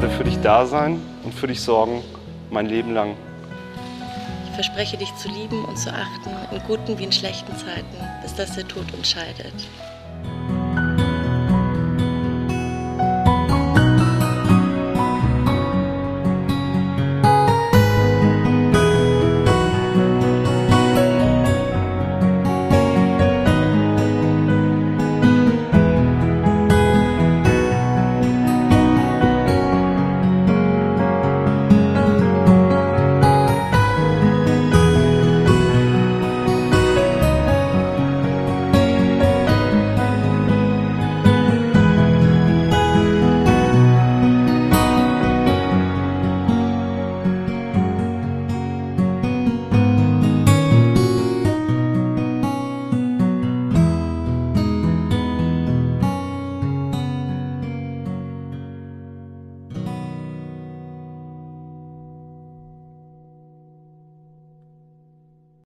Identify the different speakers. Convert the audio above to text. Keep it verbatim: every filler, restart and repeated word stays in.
Speaker 1: werde für dich da sein und für dich sorgen, mein Leben lang.
Speaker 2: Ich verspreche, dich zu lieben und zu achten, in guten wie in schlechten Zeiten, bis dass der Tod uns scheidet.